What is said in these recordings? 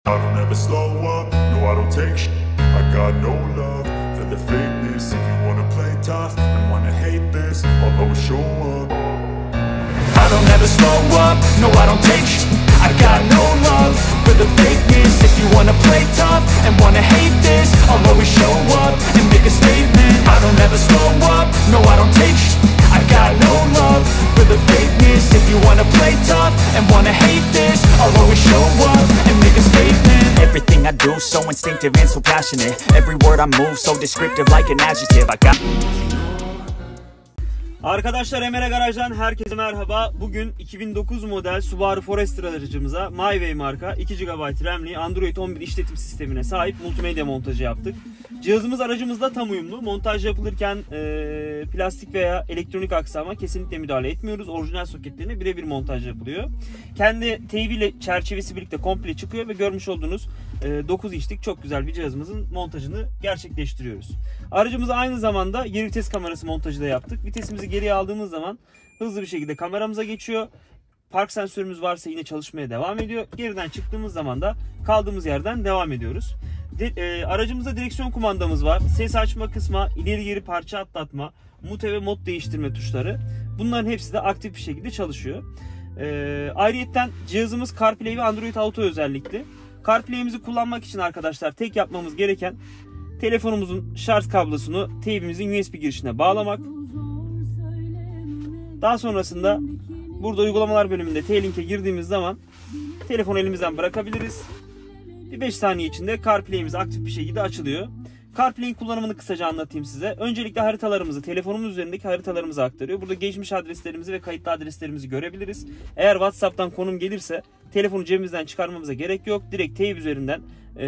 I don't ever slow up, no I don't take shit. I got no love for the fakeness. If you wanna play tough and wanna hate this, I'll always show up. I don't ever slow up, no I don't take shit. I got no love for the fakeness. If you wanna play tough and wanna hate this, I'll always show up and make a statement. I don't ever slow up, no I don't take shit. I got no love for the fakeness. If you wanna play tough and wanna hate this, I'll always show up and make a statement. Everything I do so instinctive and so passionate. Every word I move so descriptive like an adjective. I got. Arkadaşlar, Emre Garaj'dan herkese merhaba. Bugün 2009 model Subaru Forester aracımıza MyWay marka 2 GB RAM'li Android 11 işletim sistemine sahip multimedya montajı yaptık. Cihazımız aracımızda tam uyumlu. Montaj yapılırken plastik veya elektronik aksama kesinlikle müdahale etmiyoruz. Orijinal soketlerine birebir montaj yapılıyor. Kendi teybiyle çerçevesi birlikte komple çıkıyor ve görmüş olduğunuz 9 inçlik çok güzel bir cihazımızın montajını gerçekleştiriyoruz. Aracımıza aynı zamanda geri vites kamerası montajı da yaptık. Vitesimizi geriye aldığımız zaman hızlı bir şekilde kameramıza geçiyor. Park sensörümüz varsa yine çalışmaya devam ediyor. Geriden çıktığımız zaman da kaldığımız yerden devam ediyoruz. Aracımızda direksiyon kumandamız var. Ses açma kısma, ileri geri parça atlatma, mute ve mod değiştirme tuşları. Bunların hepsi de aktif bir şekilde çalışıyor. Ayrıyeten cihazımız CarPlay ve Android Auto özellikli. CarPlay'imizi kullanmak için arkadaşlar tek yapmamız gereken telefonumuzun şarj kablosunu teybimizin USB girişine bağlamak. Daha sonrasında burada uygulamalar bölümünde T-Link'e girdiğimiz zaman telefonu elimizden bırakabiliriz. Bir 5 saniye içinde CarPlay'imiz aktif bir şekilde açılıyor. CarPlay'in kullanımını kısaca anlatayım size. Öncelikle haritalarımızı, telefonumuz üzerindeki haritalarımızı aktarıyor. Burada geçmiş adreslerimizi ve kayıtlı adreslerimizi görebiliriz. Eğer WhatsApp'tan konum gelirse telefonu cebimizden çıkarmamıza gerek yok. Direkt teyp üzerinden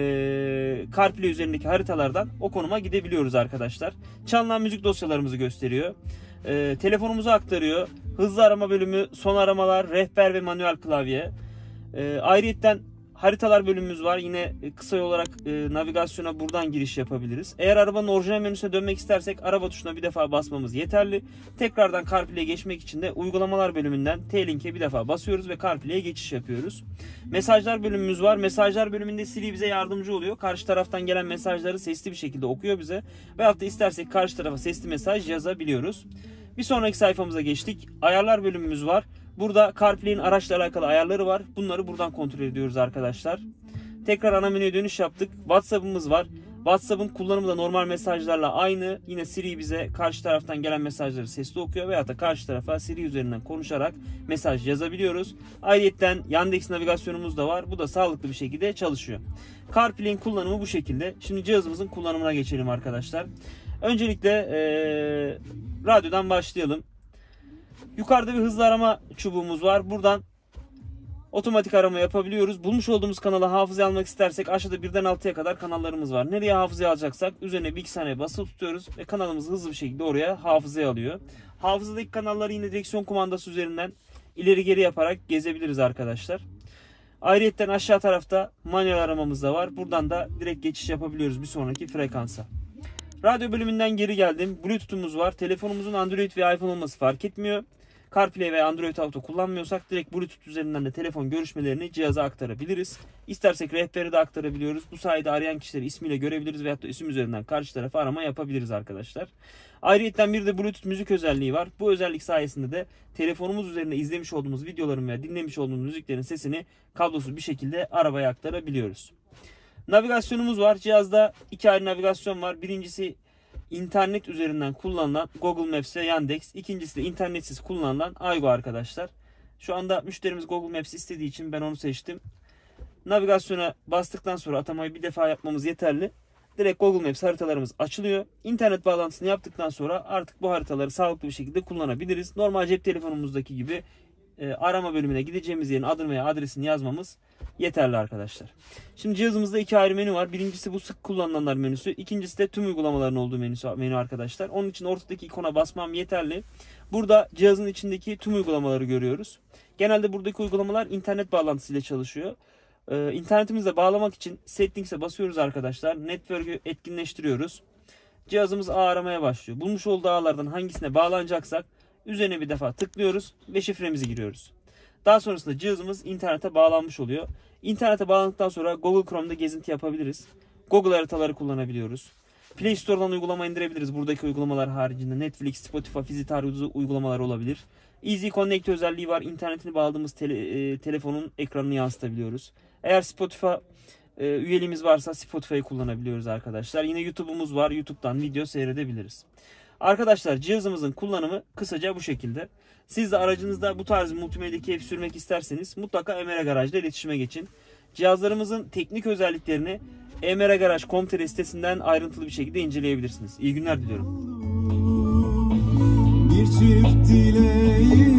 CarPlay üzerindeki haritalardan o konuma gidebiliyoruz arkadaşlar. Çalınan müzik dosyalarımızı gösteriyor. Telefonumuzu aktarıyor. Hızlı arama bölümü, son aramalar, rehber ve manuel klavye. Ayrıyeten haritalar bölümümüz var. Yine kısa yol olarak navigasyona buradan giriş yapabiliriz. Eğer arabanın orijinal menüsüne dönmek istersek araba tuşuna bir defa basmamız yeterli. Tekrardan CarPlay'e geçmek için de uygulamalar bölümünden T-Link'e bir defa basıyoruz ve CarPlay'e geçiş yapıyoruz. Mesajlar bölümümüz var. Mesajlar bölümünde Siri bize yardımcı oluyor. Karşı taraftan gelen mesajları sesli bir şekilde okuyor bize. Veyahut da istersek karşı tarafa sesli mesaj yazabiliyoruz. Bir sonraki sayfamıza geçtik. Ayarlar bölümümüz var. Burada CarPlay'in araçla alakalı ayarları var. Bunları buradan kontrol ediyoruz arkadaşlar. Tekrar ana menüye dönüş yaptık. WhatsApp'ımız var. WhatsApp'ın kullanımı da normal mesajlarla aynı. Yine Siri bize karşı taraftan gelen mesajları sesli okuyor veyahut da karşı tarafa Siri üzerinden konuşarak mesaj yazabiliyoruz. Ayrıca Yandex navigasyonumuz da var. Bu da sağlıklı bir şekilde çalışıyor. CarPlay'in kullanımı bu şekilde. Şimdi cihazımızın kullanımına geçelim arkadaşlar. Öncelikle radyodan başlayalım. Yukarıda bir hızlı arama çubuğumuz var. Buradan otomatik arama yapabiliyoruz. Bulmuş olduğumuz kanala hafızaya almak istersek aşağıda 1'den 6'ya kadar kanallarımız var. Nereye hafızaya alacaksak üzerine 1-2 saniye basılı tutuyoruz ve kanalımızı hızlı bir şekilde oraya hafızaya alıyor. Hafızadaki kanalları yine direksiyon kumandası üzerinden ileri geri yaparak gezebiliriz arkadaşlar. Ayrıca aşağı tarafta manuel aramamız da var. Buradan da direkt geçiş yapabiliyoruz bir sonraki frekansa. Radyo bölümünden geri geldim. Bluetooth'umuz var. Telefonumuzun Android ve iPhone olması fark etmiyor. CarPlay ve Android Auto kullanmıyorsak direkt Bluetooth üzerinden de telefon görüşmelerini cihaza aktarabiliriz. İstersek rehberi de aktarabiliyoruz. Bu sayede arayan kişileri ismiyle görebiliriz veyahut da isim üzerinden karşı tarafa arama yapabiliriz arkadaşlar. Ayrıca bir de Bluetooth müzik özelliği var. Bu özellik sayesinde de telefonumuz üzerinde izlemiş olduğumuz videoların veya dinlemiş olduğumuz müziklerin sesini kablosuz bir şekilde arabaya aktarabiliyoruz. Navigasyonumuz var. Cihazda 2 ayrı navigasyon var. Birincisi internet üzerinden kullanılan Google Maps ve Yandex. İkincisi de internetsiz kullanılan Aygo arkadaşlar. Şu anda müşterimiz Google Maps istediği için ben onu seçtim. Navigasyona bastıktan sonra atamayı bir defa yapmamız yeterli. Direkt Google Maps haritalarımız açılıyor. İnternet bağlantısını yaptıktan sonra artık bu haritaları sağlıklı bir şekilde kullanabiliriz. Normal cep telefonumuzdaki gibi arama bölümüne gideceğimiz yerin adını veya adresini yazmamız yeterli arkadaşlar. Şimdi cihazımızda 2 ayrı menü var. Birincisi bu sık kullanılanlar menüsü. İkincisi de tüm uygulamaların olduğu menü arkadaşlar. Onun için ortadaki ikona basmam yeterli. Burada cihazın içindeki tüm uygulamaları görüyoruz. Genelde buradaki uygulamalar internet bağlantısıyla çalışıyor. İnternetimizle bağlamak için Settings'e basıyoruz arkadaşlar. Network'ü etkinleştiriyoruz. Cihazımız ağ aramaya başlıyor. Bulmuş olduğu ağlardan hangisine bağlanacaksak üzerine bir defa tıklıyoruz ve şifremizi giriyoruz. Daha sonrasında cihazımız internete bağlanmış oluyor. İnternete bağlandıktan sonra Google Chrome'da gezinti yapabiliriz. Google haritaları kullanabiliyoruz. Play Store'dan uygulama indirebiliriz. Buradaki uygulamalar haricinde Netflix, Spotify, Fizi tarzı uygulamalar olabilir. Easy Connect özelliği var. İnternetini bağladığımız telefonun ekranını yansıtabiliyoruz. Eğer Spotify üyeliğimiz varsa Spotify'ı kullanabiliyoruz arkadaşlar. Yine YouTube'umuz var. YouTube'dan video seyredebiliriz. Arkadaşlar cihazımızın kullanımı kısaca bu şekilde. Siz de aracınızda bu tarz multimedya keyfi sürmek isterseniz mutlaka Emera Garaj'da iletişime geçin. Cihazlarımızın teknik özelliklerini emeragaraj.com.tr sitesinden ayrıntılı bir şekilde inceleyebilirsiniz. İyi günler diliyorum. Bir çift dileği